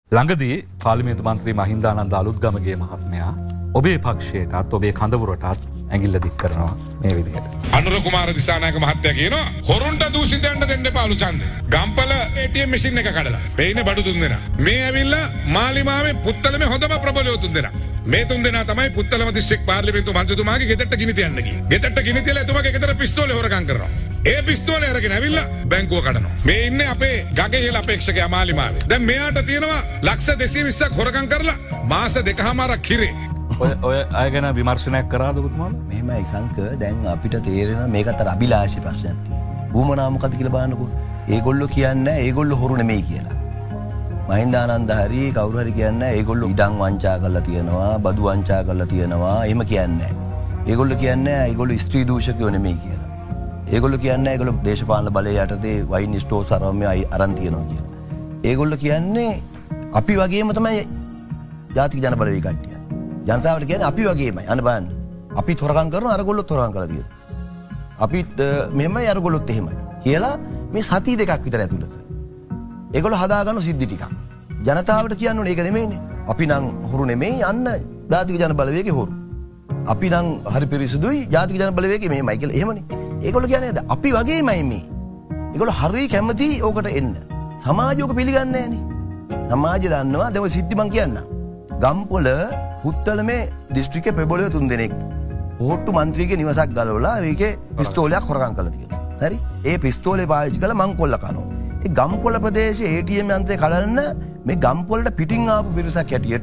ළඟදී පාර්ලිමේන්තු මන්ත්‍රී මහින්දානන්ද අලුත්ගමගේ මහත්මයා ඔබේ පක්ෂයටත් ඔබේ කඳවුරටත් ඇඟිල්ල දික් කරනවා මේ විදිහට. අනුර කුමාර දිසානායක මහත්තයා කියනවා හොරුන්ට දූෂිතයන්ට දෙන්න එපා අලු ඡන්දය. ගම්පල ATM මැෂින් එක කඩලා. පේන්නේ බඩු 3 දෙනා. මේ ඇවිල්ලා මාලිමාවේ පුත්තලමේ හොඳම ප්‍රබලයෝ 3 දෙනා. මේ 3 දෙනා තමයි පුත්තලම දිස්ත්‍රික් පාර්ලිමේන්තු මන්ත්‍රීතුමාගේ ගෙදරට ගිනි තියන්න ගියේ. ගෙදරට ගිනි තියලා එතුමාගේ ගෙදර පිස්තෝලේ හොරකම් කරනවා. ඒ පිස්තෝලේ අරගෙන ඇවිල්ලා බැංකුව කඩනවා. මේ ඉන්නේ අපේ ගගේ ඉහළ අපේක්ෂකයා මාලිමාවේ. දැන් මෙයාට තියෙනවා ලක්ෂ 220ක් හොරකම් කරලා මාස 2කමාරක් කිරේ. ඔය අය ගැන විමර්ශනයක් කරාද ඔබතුමාලා? මෙහෙමයි සංක දැන් අපිට තේරෙන මේකත් අර අභිලාෂී ප්‍රශ්නයක් තියෙනවා. ඌමනා මොකද කියලා බලන්නකෝ. ඒගොල්ලෝ කියන්නේ ඒගොල්ලෝ හොරු නෙමෙයි කියලා. මහින්දානන්ද හරි කවුරු හරි කියන්නේ ඒගොල්ලෝ ඉඩම් වංචා කරලා තියෙනවා, බදු වංචා කරලා තියෙනවා. එහෙම කියන්නේ නැහැ. ඒගොල්ලෝ කියන්නේ ඒගොල්ලෝ ස්ත්‍රී දූෂකයෝ නෙමෙයි කියලා. ඒගොල්ලෝ කියන්නේ ඒගොල්ලෝ දේශපාලන බලය යටතේ වයින් ස්ටෝර්ස් අරන් තියෙනවා කියලා. ඒගොල්ලෝ කියන්නේ අපි වගේම තමයි ජාතික ජන බලවේග කට්ටිය. ජනතාවට කියන්නේ අපි වගේමයි. අන්න බලන්න. අපි තොරකම් කරනවා අරගොල්ලොත් තොරකම් කරලා තියෙනවා. අපිත් මෙහෙමයි අරගොල්ලොත් එහෙමයි කියලා මේ සති දෙකක් විතර ඇතුළත. ඒගොල්ලෝ හදාගන්න සිද්ධි ටිකක්. ජනතාවට කියන්න ඕනේ ඒක නෙමෙයිනේ. අපි නම් හොරු නෙමෙයි අන්න ජාතික ජන බලවේගයේ හොරු. අපි නම් හරි පිරිසුදුයි ජාතික ජන බලවේගයේ මෙහෙමයි කියලා. එහෙමනේ. ඒගොල්ලෝ කියන්නේ අපි වගේමයි මේ. ඒගොල්ලෝ හරි කැමති ඕකට එන්න. සමාජය ඔක පිළිගන්නේ නැහනේ. සමාජය දන්නවා දැන් ඔය සිද්ධි මං කියන්නම්. ගම්පොළ පුත්තලමේ දිස්ත්‍රික්කේ ප්‍රබලයෝ 3 දෙනෙක් ඕට්ටු මන්ත්‍රීගේ නිවසක් ගලවලා ඒකේ පිස්තෝලයක් හොරකම් කරලා තියෙනවා. හරි? ඒ පිස්තෝලේ පාවිච්චි කරලා මංකොල්ල කනවා. ඒ ගම්පොළ ප්‍රදේශයේ ATM යන්ත්‍රය කඩන්න මේ ගම්පොළට පිටින් ආපු පිරිසක් හැටියට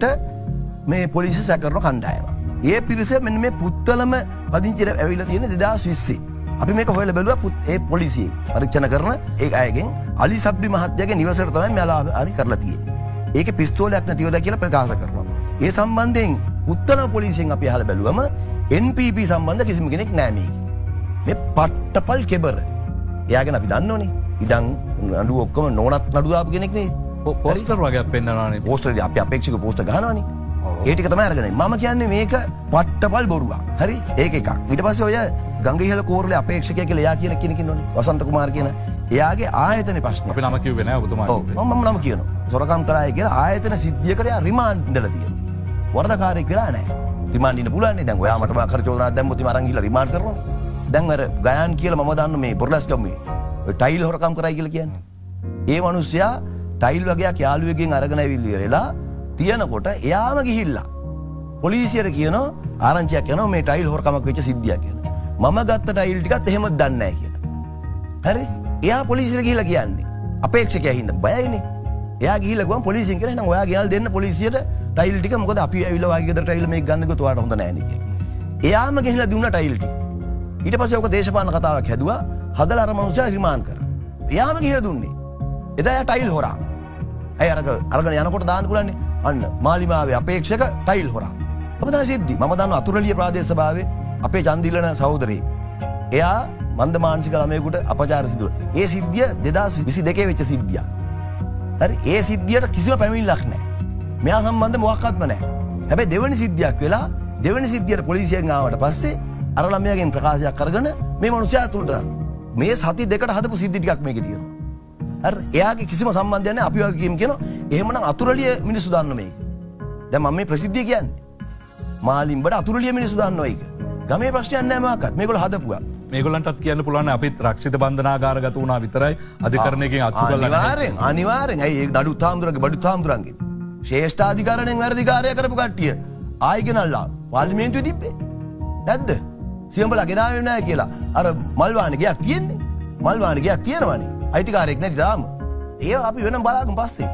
මේ පොලිසිය සැකරන කණ්ඩායම. ඒ පිරිස මෙන්න මේ පුත්තලම පදිංචිට ඇවිල්ලා තියෙන 2020. අපි මේක හොයලා බැලුවා ඒ පොලිසිය පරීක්ෂණ කරන ඒ අයගෙන් අලි සබ්රි මහත්තයාගේ නිවසට තමයි මෙලා අපි කරලා තියෙන්නේ. ඒකේ පිස්තෝලයක් නැතිවලා කියලා ප්‍රකාශ කරනවා. ඒ සම්බන්ධයෙන් පුත්තලම පොලිසියෙන් අපි අහලා බැලුවම NPP සම්බන්ධ කිසිම කෙනෙක් නැහැ මේකේ. මේ පට්ටපල් කෙබර. එයාගෙන අපි දන්නෝනේ. ඉඩම් නඩුව ඔක්කොම නෝනත් නඩු දාපු කෙනෙක් නේ. පෝස්ටර් වගේක් පෙන්නනවානේ. පෝස්ටර් අපි අපේක්ෂක පෝස්ටර් ගහනවානේ. ඒ ටික තමයි අරගෙන. මම කියන්නේ මේක පට්ටපල් බොරුවක්. හරි? ඒක එකක්. ඊට පස්සේ ඔය ගංගිහල කෝරළේ අපේක්ෂකයා කියලා එයා කියන කෙනෙක් ඉන්නෝනේ. වසන්ත කුමාර කියන. එයාගේ ආයතන ප්‍රශ්න. අපි නම කිව්වේ නෑ ඔබතුමා. ඔව් මම නම කියනවා. සොරකම් කරායි කියලා ආයතන සිද්ධියකට එයා රිමාන්ඩ් ඉඳලා තියෙනවා. වරදකාරයෙක් වෙලා නැහැ. රිමාන්ඩ් ඉන්න පුළුවන් නේ. දැන් ඔයා මට මාකර චෝදනාවක් දැම්මොත් ඉතින් අරන් ගිහලා රිමාන්ඩ් කරනවා. දැන් අර ගයාන් කියලා මම දන්න මේ බොරලස් ගම්මේ ඔය ටයිල් හොරකම් කරයි කියලා කියන්නේ. ඒ මිනිස්සයා ටයිල් වගේක් යාළුවෙක්ගෙන් අරගෙන ඇවිල්ලා තියනකොට එයාම ගිහිල්ලා පොලිසියට කියනවා ආරංචියක් යනවා මේ ටයිල් හොරකමක් වෙච්ච සිද්ධියක් කියලා. මම ගත්ත ටයිල් ටිකත් එහෙමත් දන්නේ නැහැ කියලා. හරි? එයා පොලිසියට ගිහිල්ලා කියන්නේ. අපේක්ෂකයා හින්දා බයයිනේ. එයා ගිහිල්ලා ගුවන් පොලිසියෙන් කියලා එහෙනම් ඔයා ගියාල් දෙන්න පොලිසියට ටයිල් ටික මොකද අපි ඇවිල්ලා වාගේ ගෙදර ටයිල් මේක ගන්න ගියොත් ඔයාලට හොඳ නැහැ නේ කියලා. එයාම ගිහිල්ලා දුන්නා ටයිල් ටික. ඊට පස්සේ ඔක දේශපාලන කතාවක් හැදුවා. හදලා අර මනුස්සයා රිමාන්ඩ් කරා. එයාම ගිහිල්ලා දුන්නේ. එදා එයා ටයිල් හොරා. අය අරගෙන යනකොට දාන්න පුළුවන්නේ. අන්න මාලිමාවේ අපේක්ෂක ටයිල් හොරා. ඔබ තමයි සිද්ධි. මම දන්නවා අතුරුලිය ප්‍රාදේශ සභාවේ අපේ චන්දිලන සහෝදරේ. එයා මන්ද මානසික ළමයෙකුට අපචාර සිදු වුණා. ඒ සිද්ධිය 2022 වෙච්ච සිද්ධියක්. හරි? ඒ සිද්ධියට කිසිම පැමිණිල්ලක් නැහැ. මෙයා සම්බන්ධ මොකක්වත්ම නැහැ. හැබැයි දෙවෙනි සිද්ධියක් වෙලා දෙවෙනි සිද්ධියට පොලිසියෙන් ආවට පස්සේ අර ළමයාගෙන් ප්‍රකාශයක් අරගෙන මේ මිනිස්සයා අතුලට දානවා. මේ සති දෙකට හදපු සිද්ධි ටිකක් මේකේ තියෙනවා. හරි? එයාගේ කිසිම සම්බන්ධයක් නැහැ. අපි වගේ කියනවා එහෙමනම් අතුරුලිය මිනිස්සු දන්න මේක. දැන් මම මේ ප්‍රසිද්ධිය කියන්නේ. මාලිම්බඩ අතුරුලිය මිනිස්සු දන්නවා ඒක. ගමේ ප්‍රශ්නයක් නැහැ මොකක්වත්. මේගොල්ලෝ හදපුවා. මේගොල්ලන්ටත් කියන්න පුළුවන් අපිත් රක්ෂිත බන්ධනාගාරගත වුණා විතරයි අධිකරණයකින් අච්චු කළා. අනිවාර්යෙන්. ඇයි ඒ නඩු තාම්දුරගේ බඩු තාම්දුරන්ගේ. ශ්‍රේෂ්ඨාධිකරණයෙන් වැඩිකාරය කරපු කට්ටිය ආයි ගෙනල්ලා පාර්ලිමේන්තුවේ තිබ්බේ. නැද්ද? සියඹලා ගෙනාවේ නැහැ කියලා. අර මල්වානේ ගයක් තියෙන්නේ. මල්වානේ ගයක් තියෙනවනේ. අයිතිකාරයෙක් නැති තාම. ඒව අපි වෙනම බලාගෙන පස්සේ.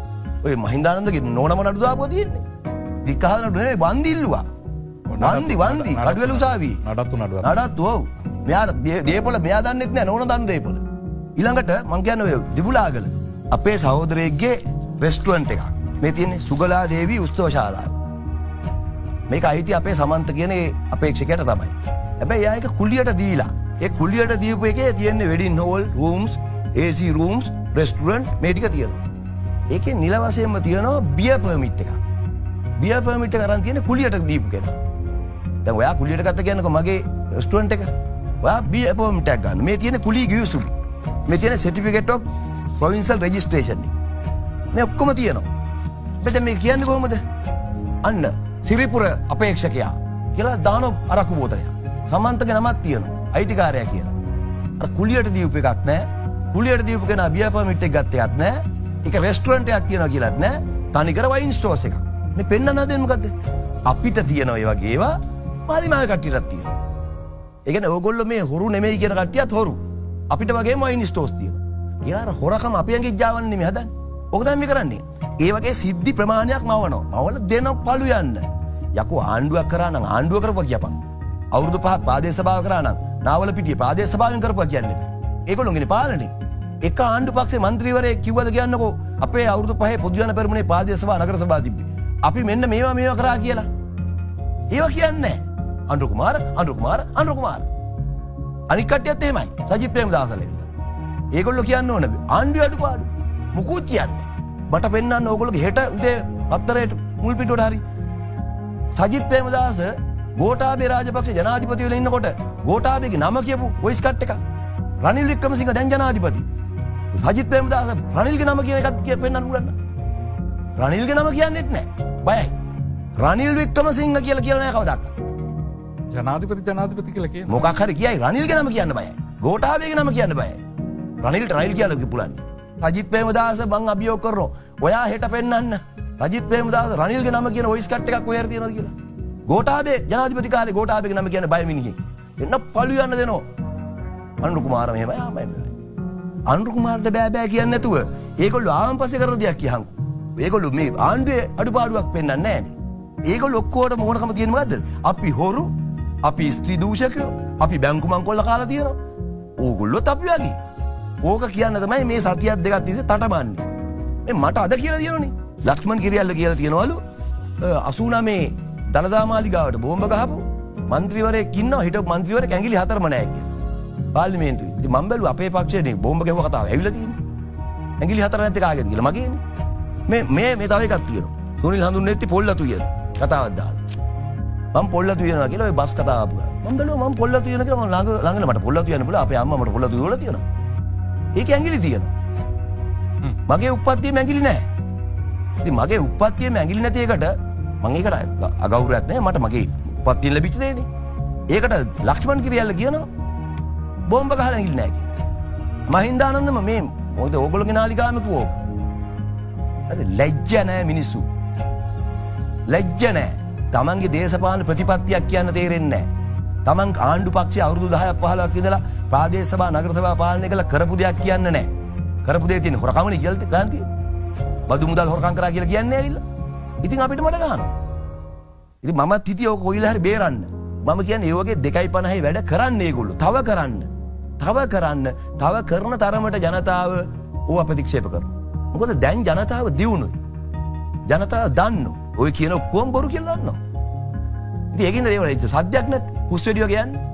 ඔය මහින්දානන්දගේ නෝනම නඩු දාපුවා තියෙන්නේ. දික්කහද නඩු නෙවෙයි වන්දි ඉල්ලුවා. වන්දි කඩුවෙල උසාවියේ. නඩත්තු නඩුව. නඩත්තු ඔව්. මෙයාට දේපොළ මෙයා දන්නෙත් නෑ නෝන දන්න දේපොළ. ඊළඟට මං කියන්නේ ඔය දිබුලාගල අපේ සහෝදරයෙක්ගේ රෙස්ටුරන්ට් එකක්. මේ තියෙන්නේ සුගලා දේවී උත්සව ශාලාව. මේක අයිති අපේ සමන්ත කියන ඒ අපේක්ෂකයට තමයි. හැබැයි එයා ඒක කුලියට දීලා. ඒ කුලියට දීපු එකේ තියෙන්නේ wedding hall, rooms, AC rooms, restaurant මේ ටික තියෙනවා. ඒකේ නිල වශයෙන්ම තියෙනවා බියර් පර්මිට් එකක්. බියර් පර්මිට් එක අරන් තියෙන්නේ කුලියට දීපු කෙනා. දැන් ඔයා කුලියට ගත්ත කියන්නකො මගේ රෙස්ටුරන්ට් එක. ඔයා බියර් පර්මිට් එකක් ගන්න. මේ තියෙන්නේ කුලී ගිවිසුම. මේ තියෙන්නේ සර්ටිෆිකේට් ඔෆ් ප්‍රොවින්ෂල් රෙජිස්ට්‍රේෂන් එක. මේ ඔක්කොම තියෙනවා. මෙතන මේ කියන්නේ කොහොමද? අන්න සිරිපුර අපේක්ෂකයා කියලා දාන අරක්කු බෝතලයක්. සමන්තගේ නමක් තියෙනවා. අයිතිකාරයා කියලා. අර කුලියට දීපු එකක් නැහැ. කුලියට දීපු කෙනා බියර් පර්මිට් එක ගත්ත එකක් නැහැ. ඒක රෙස්ටුරන්ට් එකක් තියනවා කියලාත් නැහැ. තනිකර වයින් ස්ටෝර්ස් එකක්. මේ පෙන්නන්න හදන්නේ මොකද්ද? අපිට තියෙනවා ඒ වගේ ඒවා මාලිමාවේ කට්ටියටත් තියෙනවා. ඒ කියන්නේ ඕගොල්ලෝ මේ හොරු නෙමෙයි කියන කට්ටියත් හොරු. අපිට වගේම වයින් ස්ටෝර්ස් තියෙනවා. කියලා අර හොරකම අපි ඇඟේ ජාවන්න නෙමෙයි හදන්නේ. ඕක තමයි මේ කරන්නේ. ඒ වගේ සිද්ධි ප්‍රමාණයක් මවනවා. මවල දෙන පළු යන්න. යකෝ ආණ්ඩුවක් කරා නම් ආණ්ඩුව කරපුවා කියපන්. අවුරුදු 5ක් ප්‍රාදේශ සභාව කරා නම් නාවල පිටියේ ප්‍රාදේශ සභාවෙන් කරපුවා කියන්නේ බෑ. ඒගොල්ලෝගේ පාලනේ. එක ආණ්ඩු පක්ෂේ മന്ത്രിවරයෙක් කිව්වද කියන්නකෝ අපේ අවුරුදු 5 පොදු ජන පෙරමුණේ ප්‍රාදේශ සභා නගර සභා තිබ්බේ. අපි මෙන්න මේවා කරා කියලා. ඒවා කියන්නේ අනුර කුමාර. අනික් කට්ටියත් එහෙමයි. සජිත් ප්‍රේමදාසලා. ඒගොල්ලෝ කියන්න ඕන ආණ්ඩුවේ අඩුපාඩු. මුකුත් කියන්නේ. මට පෙන්වන්න ඕගොල්ලෝගේ හෙට උදේ 4ට මුල් පිටුවට හරි. සජිත් ප්‍රේමදාස ගෝඨාභය රාජපක්ෂ ජනාධිපති වෙලා ඉන්නකොට ගෝඨාභයගේ නම කියපු වොයිස් කට් එක. රනිල් වික්‍රමසිංහ දැන් ජනාධිපති. සජිත් ප්‍රේමදාස රනිල්ගේ නම කියන එකත් පෙන්වන්න පුළුවන්. රනිල්ගේ නම කියන්නේත් නැහැ. බයයි. රනිල් වික්‍රමසිංහ කියලා නැහැ කවදාවත්. ජනාධිපති කියලා කියන මොකක් හරි කියයි රනිල්ගේ නම කියන්න බයයි. ගෝඨාභයගේ නම කියන්න බයයි. රනිල් කියලා පුළුවන්. සජිත් ප්‍රේමදාස මං අභියෝග කරනවා. ඔයා හෙට පෙන්වන්න. සජිත් ප්‍රේමදාස රනිල්ගේ නම කියන වොයිස් කට් එකක් ඔයාලා තියෙනවද කියලා. ගෝඨාභය ජනාධිපති කාලේ ගෝඨාභයගේ නම කියන බය මිනිහෙක්. එන්න පළු යන්න දෙනවා. අනුර කුමාර මෙහෙමයි. අනුර කුමාරට බෑ කියන්නේ නැතුව ඒගොල්ලෝ ආවන් පස්සේ කරන දෙයක් කියහන්කෝ. ඒගොල්ලෝ මේ ආණ්ඩුවේ අඩුපාඩුවක් පෙන්වන්නේ නැහැනේ. ඒගොල්ලෝ ඔක්කොටම මොනකම තියෙන්නේ මොකද්ද? අපි හොරු, අපි ස්ත්‍රී දූෂකයෝ, අපි බැංකු මංකොල්ල කාලා තියෙනවා. ඕගොල්ලොත් අපි වගේ. ඕක කියන්න තමයි මේ සතියක් දෙකක් තිස්සේ තටමන්නේ. මේ මට අද කියලා තියෙනවනේ. ලක්ෂ්මන් කිරියල්ල කියලා තියෙනවලු 89 දලදා මාලිගාවට බෝම්බ ගහපු മന്ത്രിවරයෙක් ඉන්නවා හිටපු മന്ത്രിවරයෙක් ඇඟිලි 4ම නැහැ කියලා. පාර්ලිමේන්තුවේ. ඉතින් මම බැලුවා අපේ පක්ෂයේ බෝම්බ ගැහුව කතාව ඇවිල්ලා තියෙන්නේ. ඇඟිලි 4 නැත්තේ කාගේද කියලා මගේනේ. මේ තව එකක් තියෙනවා. සුනිල් හඳුන්නෙtti පොල්ලතු කියන කතාවක් දාලා. මම පොල්ලතු වෙනවා කියලා ඔය බස් කතාව ආපුවා. මම බැලුවා මම පොල්ලතු වෙන කියලා මම ළඟ මට පොල්ලතු වෙන්න පුළුවන්. අපේ අම්මා මට පොල්ලතු වල තියෙනවා. ඒකේ ඇඟිලි තියෙනවා. මගේ උප්පත්තියේ ඇඟිලි නැහැ. ඉතින් මගේ උප්පත්තියේ ඇඟිලි නැති එකට මම ඒකට අගෞරවයක් නැහැ. මට මගේ උප්පත්තියෙන් ලැබිච්ච දෙන්නේ. ඒකට ලක්ෂ්මන් කිරියල්ල කියනවා බෝම්බ ගහලා ඇඟිලි නැහැ කියලා. මහින්දානන්දම මේ මොකද ඕගොල්ලෝගේ නාලිකාවම කිව්වෝ. හරි ලැජ්ජ නැහැ මිනිස්සු. ලැජ්ජ නැහැ. තමන්ගේ දේශපාලන ප්‍රතිපත්තියක් කියන්න තේරෙන්නේ නැහැ. තමන් ආණ්ඩු පක්ෂයේ අවුරුදු 10ක් 15ක් ඉඳලා ප්‍රාදේශ සභා නගර සභා පාලනය කළ කරපු දෙයක් කියන්න නැහැ. කරපු දේ තියෙන හොරකමනේ කියලා ගාන්ති. බදු මුදල් හොරකම් කරා කියලා කියන්නේ ඇවිල්ලා. ඉතින් අපිට මට ගහනවා. ඉතින් මමත් හිතියේ ඔක කොයිලා හරි බේරන්න. මම කියන්නේ ඒ වගේ 2.50 වැඩ කරන්න ඒගොල්ලෝ. තව කරන තරමට ජනතාව ඕව ප්‍රතික්ෂේප කරනවා. මොකද දැන් ජනතාව දියුණුයි. ජනතාව දන්නෝ. ඔය කියන ඔක්කොම බොරු කියලා දන්නවා. ඉතින් ඒකින්ද ඒවල සද්දයක් නැත්. පුස් වෙඩියෝ කියන්නේ